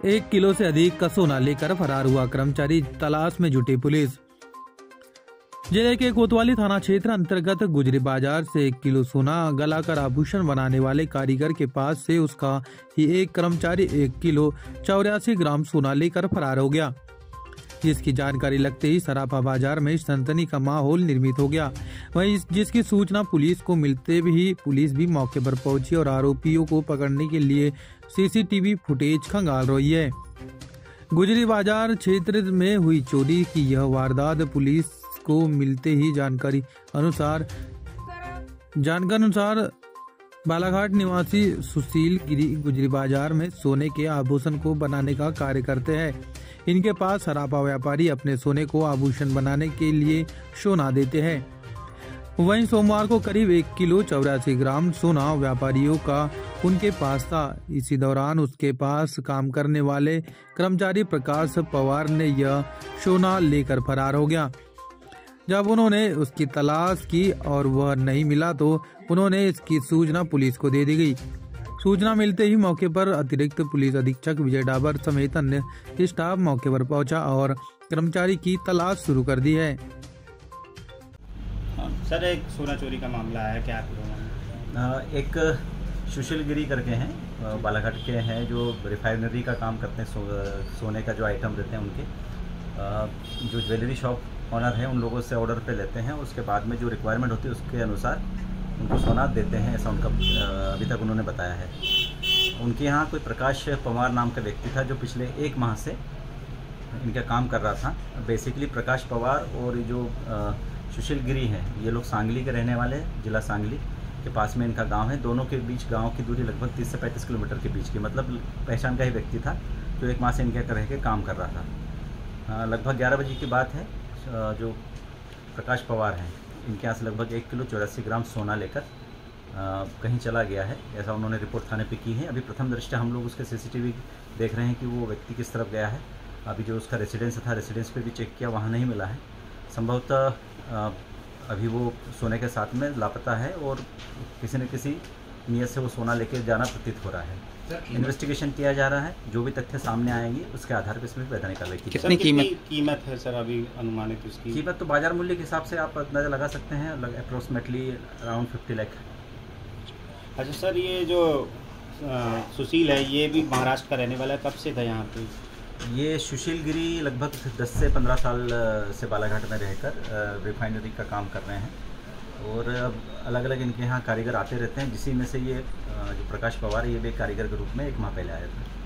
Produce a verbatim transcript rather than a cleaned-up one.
एक किलो से अधिक का सोना लेकर फरार हुआ कर्मचारी, तलाश में जुटी पुलिस। जिले के कोतवाली थाना क्षेत्र अंतर्गत गुजरी बाजार से एक किलो सोना गलाकर आभूषण बनाने वाले कारीगर के पास से उसका ही एक कर्मचारी एक किलो चौरासी ग्राम सोना लेकर फरार हो गया, जिसकी जानकारी लगते ही सराफा बाजार में सनसनी का माहौल निर्मित हो गया। वहीं जिसकी सूचना पुलिस को मिलते ही पुलिस भी मौके पर पहुंची और आरोपियों को पकड़ने के लिए सीसीटीवी फुटेज खंगाल रही है। गुजरी बाजार क्षेत्र में हुई चोरी की यह वारदात पुलिस को मिलते ही जानकारी अनुसार जानकारी अनुसार बालाघाट निवासी सुशील गिरी गुजरी बाजार में सोने के आभूषण को बनाने का कार्य करते हैं। इनके पास सराफा व्यापारी अपने सोने को आभूषण बनाने के लिए सोना देते हैं। वहीं सोमवार को करीब एक किलो चौरासी ग्राम सोना व्यापारियों का उनके पास था। इसी दौरान उसके पास काम करने वाले कर्मचारी प्रकाश पवार ने यह सोना लेकर फरार हो गया। जब उन्होंने उसकी तलाश की और वह नहीं मिला तो उन्होंने इसकी सूचना पुलिस को दे दी गई। सूचना मिलते ही मौके पर अतिरिक्त पुलिस अधीक्षक विजय डाबर समेत अन्य स्टाफ मौके पर पहुंचा और कर्मचारी की तलाश शुरू कर दी है। सर, एक सोना चोरी का मामला है, क्या आप एक सुशील गिरी करके हैं, बालाघाट के हैं, जो रिफाइनरी का काम करते हैं, सो, सोने का जो आइटम रहते हैं उनके, जो ज्वेलरी शॉप ऑनर हैं उन लोगों से ऑर्डर पे लेते हैं। उसके बाद में जो रिक्वायरमेंट होती है उसके अनुसार उनको सोना देते हैं, ऐसा उनका अभी तक उन्होंने बताया है। उनके यहाँ कोई प्रकाश पवार नाम का व्यक्ति था जो पिछले एक माह से इनका काम कर रहा था। बेसिकली प्रकाश पवार और जो सुशील गिरी हैं, ये लोग सांगली के रहने वाले हैं, जिला सांगली के पास में इनका गांव है। दोनों के बीच गांव की दूरी लगभग तीस से पैंतीस किलोमीटर के बीच की, मतलब पहचान का ही व्यक्ति था जो एक माह से इनके रह के काम कर रहा था। लगभग ग्यारह बजे की बात है, जो प्रकाश पवार हैं इनके यहाँ से लगभग एक किलो चौरासी ग्राम सोना लेकर कहीं चला गया है, ऐसा उन्होंने रिपोर्ट थाने पे की है। अभी प्रथम दृष्टया हम लोग उसके सीसीटीवी देख रहे हैं कि वो व्यक्ति किस तरफ गया है। अभी जो उसका रेसिडेंस था, रेसिडेंस पे भी चेक किया, वहाँ नहीं मिला है। संभवतः अभी वो सोने के साथ में लापता है और किसी न किसी नियत से वो सोना लेके जाना प्रतीत हो रहा है। इन्वेस्टिगेशन किया जा रहा है, जो भी तथ्य सामने आएंगे उसके आधार पर इसमें वैधानिक कार्रवाई की कितनी कीमत कीमत है सर अभी अनुमानित उसकी? कीमत तो बाजार मूल्य के हिसाब से आप अंदाजा लगा सकते हैं, अप्रोक्सीमेटली अराउंड फिफ्टी लाख। अच्छा सर, ये जो आ, सुशील है ये भी महाराष्ट्र का रहने वाला है, कब से था यहाँ पे? ये सुशील गिरी लगभग दस से पंद्रह साल से बालाघाट में रहकर रिफाइनरी का काम कर रहे हैं और अलग अलग इनके यहाँ कारीगर आते रहते हैं, जिसी में से ये जो प्रकाश पवार है ये भी एक कारीगर के रूप में एक माह पहले आया था।